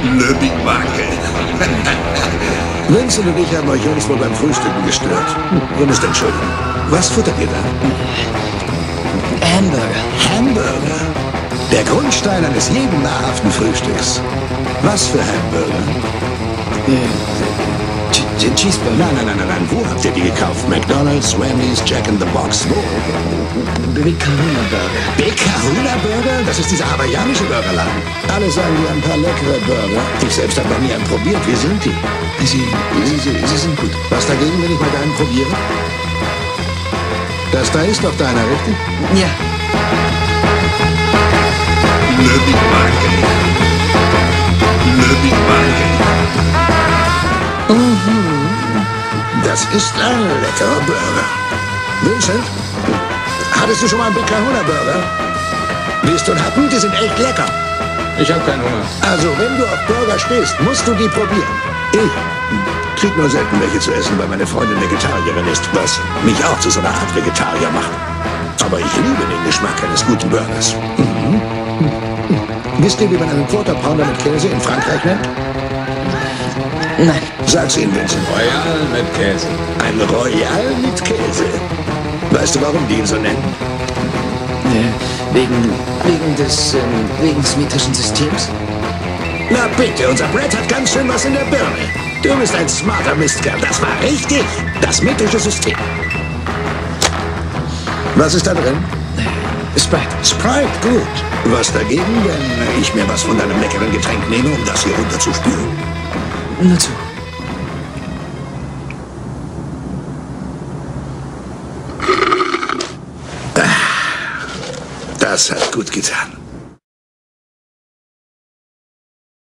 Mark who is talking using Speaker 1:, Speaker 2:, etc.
Speaker 1: Le Big Mac.
Speaker 2: Vincent und ich haben euch Jungs wohl beim Frühstücken gestört. Ihr müsst entschuldigen. Was futtert ihr da?
Speaker 3: Hamburger.
Speaker 2: Hamburger? Der Grundstein eines jeden nahrhaften Frühstücks. Was für Hamburger?
Speaker 3: Cheeseburger.
Speaker 2: Nein. Wo habt ihr die gekauft? McDonald's, Wendy's, Jack in the Box? Wo?
Speaker 3: Big Kahuna Burger.
Speaker 2: Big Kahuna Burger? Das ist dieser hawaiianische Burgerladen. Alle sagen, die haben ein paar leckere Burger. Ich selbst habe noch nie einen probiert. Wie sind die?
Speaker 3: Sie sind gut.
Speaker 2: Was dagegen, wenn ich mal deinen probiere? Das da ist doch deiner, richtig?
Speaker 3: Ja.
Speaker 1: Le Big Mac. Le Big Mac.
Speaker 2: Das ist ein leckerer Burger. Vincent, hattest du schon mal einen Big Kahuna Burger? Willst du einen hatten? Die sind echt lecker.
Speaker 4: Ich habe keinen Hunger.
Speaker 2: Also, wenn du auf Burger stehst, musst du die probieren. Ich krieg nur selten welche zu essen, weil meine Freundin Vegetarierin ist, was mich auch zu so einer Art Vegetarier macht. Aber ich liebe den Geschmack eines guten Burgers. Wisst ihr, wie man einen Quarter Pounder mit Käse in Frankreich nennt?
Speaker 3: Nein.
Speaker 2: Sag's ihnen, Vincent.
Speaker 4: Royal mit Käse.
Speaker 2: Ein Royal mit Käse. Weißt du, warum die ihn so nennen?
Speaker 3: Wegen des metrischen Systems?
Speaker 2: Na bitte, unser Brett hat ganz schön was in der Birne. Du bist ein smarter Mistkerl. Das war richtig. Das metrische System. Was ist da drin?
Speaker 3: Sprite.
Speaker 2: Sprite, gut. Was dagegen, wenn ich mir was von deinem leckeren Getränk nehme, um das hier runterzuspülen?
Speaker 3: Nur zu.
Speaker 2: Das hat gut getan.